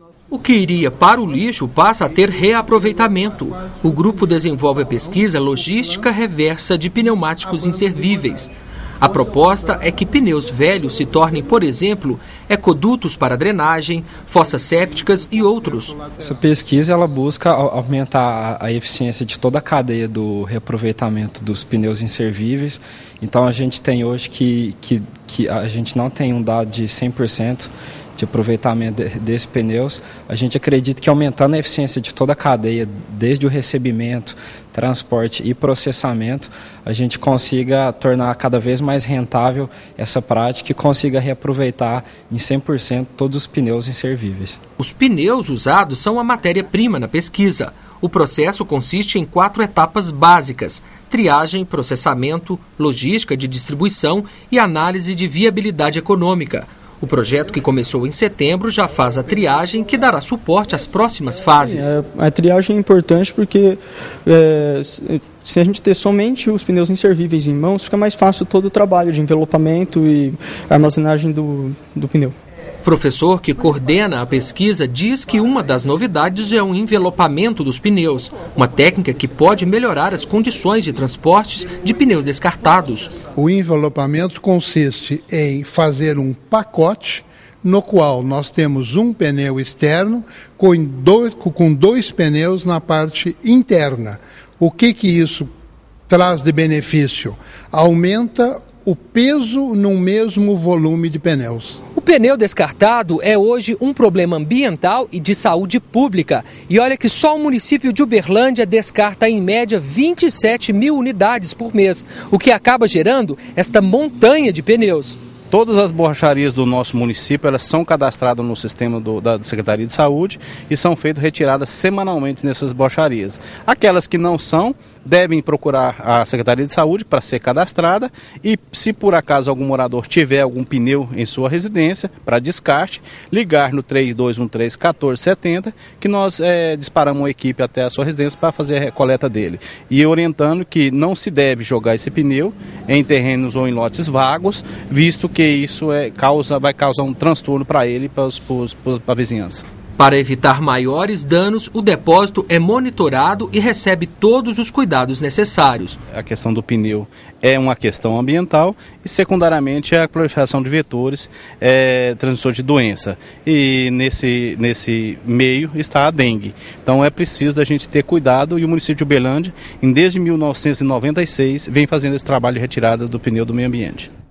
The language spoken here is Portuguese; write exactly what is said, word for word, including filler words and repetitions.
O que iria para o lixo passa a ter reaproveitamento. O grupo desenvolve a pesquisa Logística Reversa de Pneumáticos Inservíveis. A proposta é que pneus velhos se tornem, por exemplo, ecodutos para drenagem, fossas sépticas e outros. Essa pesquisa ela busca aumentar a eficiência de toda a cadeia do reaproveitamento dos pneus inservíveis. Então a gente tem hoje que, que, que a gente não tem um dado de cem por cento de aproveitamento desses pneus. A gente acredita que aumentando a eficiência de toda a cadeia, desde o recebimento, transporte e processamento, a gente consiga tornar cada vez mais rentável essa prática e consiga reaproveitar em cem por cento todos os pneus inservíveis. Os pneus usados são a matéria-prima na pesquisa. O processo consiste em quatro etapas básicas: triagem, processamento, logística de distribuição e análise de viabilidade econômica. O projeto, que começou em setembro, já faz a triagem, que dará suporte às próximas fases. É, a triagem é importante porque é, se a gente ter somente os pneus inservíveis em mãos, fica mais fácil todo o trabalho de envelopamento e armazenagem do, do pneu. O professor que coordena a pesquisa diz que uma das novidades é o envelopamento dos pneus, uma técnica que pode melhorar as condições de transportes de pneus descartados. O envelopamento consiste em fazer um pacote no qual nós temos um pneu externo com dois, com dois pneus na parte interna. O que que isso traz de benefício? Aumenta o peso no mesmo volume de pneus. O pneu descartado é hoje um problema ambiental e de saúde pública. E olha que só o município de Uberlândia descarta em média vinte e sete mil unidades por mês, o que acaba gerando esta montanha de pneus. Todas as borracharias do nosso município, elas são cadastradas no sistema do, da Secretaria de Saúde e são feitas retiradas semanalmente nessas borracharias. Aquelas que não são, devem procurar a Secretaria de Saúde para ser cadastrada e, se por acaso algum morador tiver algum pneu em sua residência para descarte, ligar no três dois um três, um quatro sete zero, que nós é, disparamos uma equipe até a sua residência para fazer a coleta dele. E orientando que não se deve jogar esse pneu em terrenos ou em lotes vagos, visto que isso é, causa, vai causar um transtorno para ele e para a vizinhança. Para evitar maiores danos, o depósito é monitorado e recebe todos os cuidados necessários. A questão do pneu é uma questão ambiental e, secundariamente, a proliferação de vetores, é, transmissor de doença. E nesse, nesse meio está a dengue. Então é preciso da gente ter cuidado e o município de Uberlândia, desde mil novecentos e noventa e seis, vem fazendo esse trabalho de retirada do pneu do meio ambiente.